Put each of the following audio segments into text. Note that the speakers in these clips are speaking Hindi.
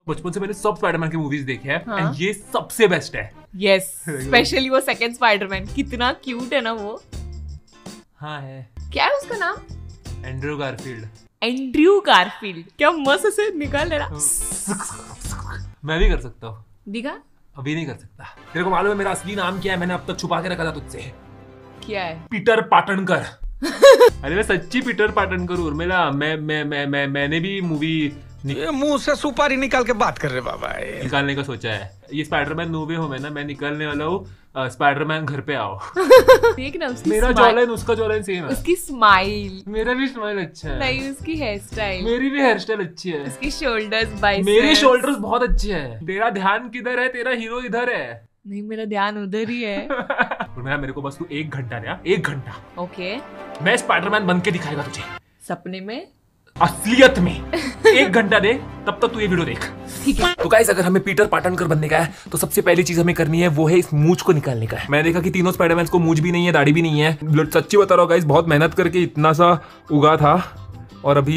बचपन से मैंने सब स्पाइडरमैन की मूवीज देखी है हाँ? and ये सबसे बेस्ट है। यस, स्पेशली वो सेकंड स्पाइडरमैन, कितना क्यूट है ना वो। हाँ है। क्या है उसका नाम? Andrew Garfield. एंड्रयू गारफील्ड, क्या मस्त से निकाल ले रहा। मैं भी कर सकता हूँ। दिखा। अभी नहीं कर सकता। तेरे को मालूम है मेरा असली नाम क्या है? मैंने अब तक छुपा के रखा था तुझसे। क्या है? पीटर पाटनकर। अरे मैं सच्ची पीटर पाटनकर हूँ। मैंने भी मूवी ये मुंह से सुपारी निकाल के बात कर रहे बाबा निकालने का सोचा है। ये स्पाइडरमैन नो वे होम है ना, मैं निकलने वाला हूँ। स्पाइडरमैन घर पे आओ। देख ना उसकी मेरा जॉलाइन उसका जॉलाइन सेम है। उसकी स्माइल, मेरा भी स्माइल अच्छा है। नहीं उसकी हेयर स्टाइल, मेरी भी हेयर स्टाइल अच्छी है। उसकी शोल्डर्स, बाइसेप्स, मेरी शोल्डर्स बहुत अच्छे हैं। तेरा ध्यान किधर है? तेरा हीरो इधर है। नहीं मेरा ध्यान उधर ही है। मेरे को बस तू 1 घंटा दे, 1 घंटा। ओके। मैं स्पाइडरमैन बन के दिखाएगा तुझे, सपने में, असलियत में। 1 घंटा दे, तब तक तू ये वीडियो देख। ठीक है। तो गाइस अगर हमें पीटर पाटनकर बनने का है तो सबसे पहली चीज हमें करनी है वो है इस मूंछ को निकालने का है। मैंने देखा कि तीनों स्पाइडरमैन को मूंछ भी नहीं है, दाढ़ी भी नहीं है। सच्ची बता रहा हूँ गाइस, बहुत मेहनत करके इतना सा उगा था और अभी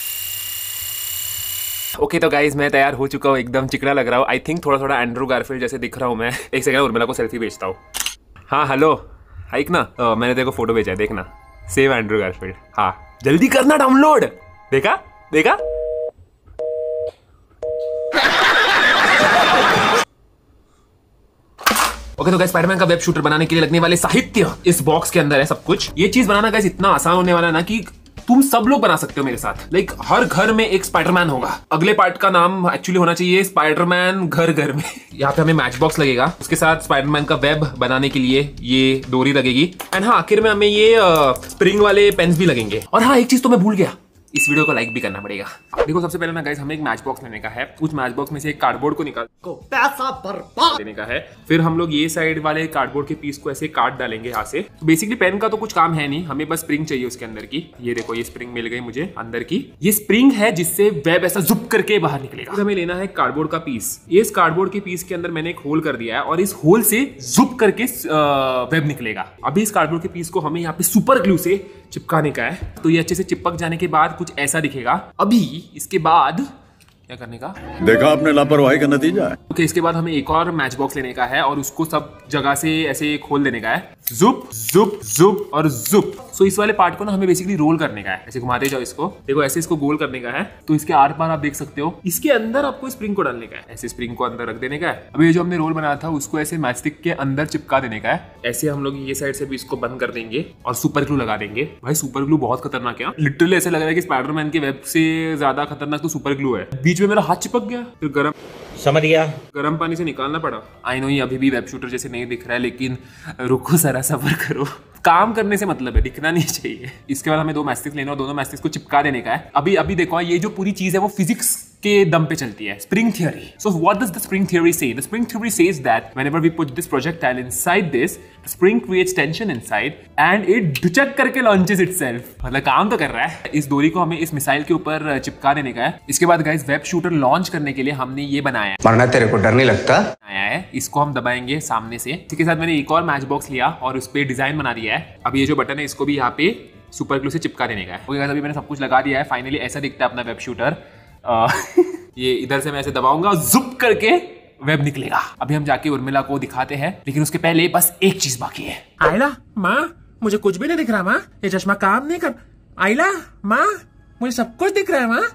ओके। तो गाइज मैं तैयार हो चुका हूँ, एकदम चिकना लग रहा हूँ। आई थिंक थोड़ा थोड़ा एंड्रू गारफील्ड जैसे दिख रहा हूँ मैं। एक सेकंड उर्मिला को सेल्फी भेजता हूँ। हाँ हेलो हाइक ना, मैंने देखो फोटो भेजा है, देखना सेम एंड्रू गारफील्ड। हाँ जल्दी करना डाउनलोड। देखा देखा। ओके तो गाइस स्पाइडरमैन का वेब शूटर बनाने के लिए लगने वाले साहित्य इस बॉक्स के अंदर है सब कुछ। ये चीज बनाना गाइस इतना आसान होने वाला है ना कि तुम सब लोग बना सकते हो मेरे साथ। लाइक हर घर में एक स्पाइडरमैन होगा। अगले पार्ट का नाम एक्चुअली होना चाहिए स्पाइडरमैन घर घर में। यहाँ पे हमें मैच बॉक्स लगेगा, उसके साथ स्पाइडरमैन का वेब बनाने के लिए ये डोरी लगेगी एंड हाँ आखिर में हमें ये स्प्रिंग वाले पेन्स भी लगेंगे। और हाँ एक चीज तो मैं भूल गया, इस वीडियो को लाइक भी करना पड़ेगा। देखो सबसे पहले ना गाइस हमें एक मैच बॉक्स लेने का है। उस मैच बॉक्स में से एक कार्डबोर्ड को निकाल को पैसा बर्बाद देने का है। फिर हम लोग ये साइड वाले कार्डबोर्ड के पीस को ऐसे काट डालेंगे यहाँ से। तो बेसिकली पेन का तो कुछ काम है नहीं, हमें बस स्प्रिंग चाहिए उसके अंदर की। ये देखो ये स्प्रिंग मिल गई मुझे अंदर की। ये स्प्रिंग है जिससे वेब ऐसा जुप करके बाहर निकलेगा। फिर हमें लेना है कार्डबोर्ड का पीस। इस कार्डबोर्ड के पीस के अंदर मैंने एक होल कर दिया है और इस होल से जुप करके वेब निकलेगा। अभी इस कार्डबोर्ड के पीस को हमें यहाँ पे सुपर ग्लू से चिपकाने का है। तो ये अच्छे से चिपक जाने के बाद कुछ ऐसा दिखेगा। अभी इसके बाद क्या करने का? देखा आपने लापरवाही का नतीजा है। ओके इसके बाद हमें एक और मैच बॉक्स लेने का है और उसको सब जगह से ऐसे खोल देने का है। जुप जुप जुप और जुप। सो इस वाले पार्ट को ना हमें बेसिकली रोल करने का है। ऐसे घुमाते जाओ इसको, देखो ऐसे इसको गोल करने का है। तो इसके आर पार आप देख सकते हो, इसके अंदर आपको स्प्रिंग को डालने का है। ऐसे स्प्रिंग को अंदर रख देने का है। अभी ये जो हमने रोल बनाया था उसको ऐसे मैच स्टिक के अंदर चिपका देने का है। ऐसे हम लोग ये साइड से भी इसको बंद कर देंगे और सुपर ग्लू लगा देंगे। भाई सुपर ग्लू बहुत खतरनाक है, लिटरली ऐसे लग रहा है कि स्पाइडरमैन के वेब से ज्यादा खतरनाक तो सुपर ग्लू है। बीच में मेरा हाथ चिपक गया, फिर गरम समझ गया, गर्म पानी से निकालना पड़ा। आई नो ये अभी भी वेब शूटर जैसे नहीं दिख रहा है, लेकिन रुको जरा सब्र करो। काम करने से मतलब है, दिखना नहीं चाहिए। इसके बाद हमें 2 मैस्टिक्स लेना और दोनों मैस्टिक्स को चिपका देने का है। अभी देखो ये जो पूरी चीज है वो फिजिक्स के दम पे चलती है, spring theory. So what does the spring theory say? The spring theory says that whenever we put this projectile inside this, the spring creates tension inside and it डुचक करके लॉन्चेस इटसेल्फ। मतलब काम तो कर रहा है। इस डोरी को हमें इस मिसाइल के ऊपर चिपका देने का है। इसके बाद गाइस वेब शूटर लॉन्च करने के लिए हमने ये बनाया है। मरना तेरे को डर नहीं लगता? आया है, इसको हम दबाएंगे सामने से। इसके साथ मैंने एक और मैच बॉक्स लिया और उस पर डिजाइन बना दिया है। अब ये जो बटन है इसको भी यहाँ पे सुपर ग्लू से चिपका देने का है। ओके गाइस अभी मैंने सब कुछ लगा दिया है। फाइनली ऐसा दिखता है अपना वेब शूटर। ये इधर से मैं ऐसे दबाऊंगा, जुप करके वेब निकलेगा। अभी हम जाके उर्मिला को दिखाते हैं, लेकिन उसके पहले बस एक चीज बाकी है। आइला माँ मुझे कुछ भी नहीं दिख रहा माँ, ये चश्मा काम नहीं कर। आइला माँ मुझे सब कुछ दिख रहा है माँ।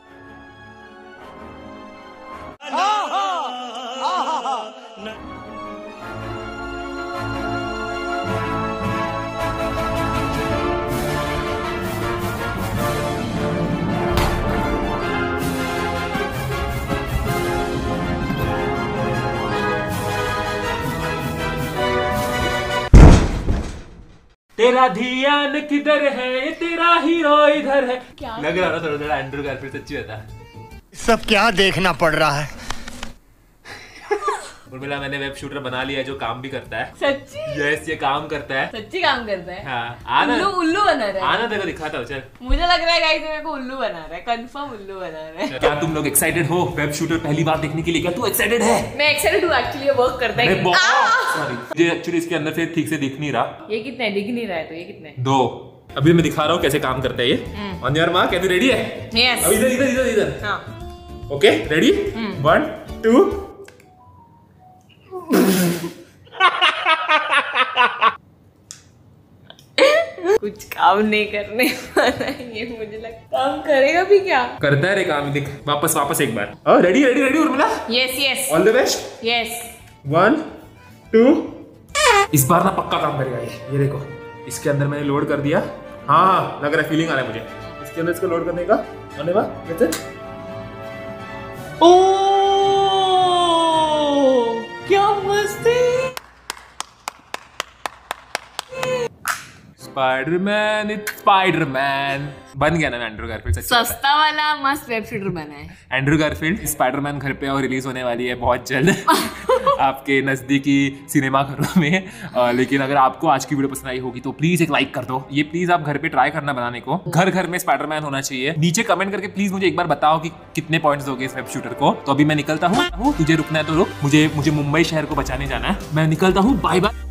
तेरा ध्यान किधर है, तेरा हीरो इधर है। क्या लग रहा था थोड़ा एंड्रू गारफील्ड सच्ची होता है। सब क्या देखना पड़ रहा है। उर्मिला मैंने वेब शूटर बना लिया है जो काम भी करता है। सच्ची? यस ये काम करता है, सच्ची काम करता है। हाँ, आना उल्लू बना रहा है। आना तेरे को दिखाता हूँ चल। मुझे लग रहा है गाइस मेरे को उल्लू बना रहा है, कंफर्म उल्लू बना रहा है। क्या तुम लोग एक्साइटेड हो वेब शूटर पहली बार देखने के लिए? क्या तू एक्साइटेड है? मैं एक्साइटेड हूँ एक्चुअली, ये वर्क करता है। सॉरी मुझे एक्चुअली इसके अंदर से ठीक से दिख नहीं रहा। ये कितने दिख नहीं रहा है, तो ये कितने? 2। अभी मैं दिखा रहा हूँ कैसे काम करता है ये। ऑन योर मार्क, क्या तू रेडी है? यस। अब इधर इधर इधर इधर। हाँ ओके रेडी? 1 2 कुछ काम नहीं करने वाला है ये, मुझे लगता काम करेगा भी क्या। करता है रे काम, देख वापस एक बार। Ready ready ready Urmila, yes yes all the best. Yes 1 2 इस बार ना पक्का काम करेगा ये देखो, इसके अंदर मैंने लोड कर दिया। हाँ लग रहा है, फीलिंग आ रहा है मुझे इसके अंदर इसको लोड करने का। आने बाद ओ क्या मस्त है। Spiderman, it's Spiderman. बन गया ना एंड्रू गारफील्ड। सस्ता वाला मस्त वेब शूटर बना है। एंड्रू गारफील्ड स्पाइडरमैन घर पे और रिलीज होने वाली है बहुत जल्द आपके नजदीकी सिनेमा घरों में। लेकिन अगर आपको आज की वीडियो पसंद आई होगी तो प्लीज एक लाइक कर दो। ये प्लीज आप घर पे ट्राई करना बनाने को। घर घर में स्पाइडरमैन होना चाहिए। नीचे कमेंट करके प्लीज मुझे एक बार बताओ कि कितने पॉइंट्स दोगे इस वेब शूटर को। तो अभी मैं निकलता हूँ, तुझे रुकना है तो रुक, मुझे मुंबई शहर को बचाने जाना है। मैं निकलता हूँ, बाय बाय।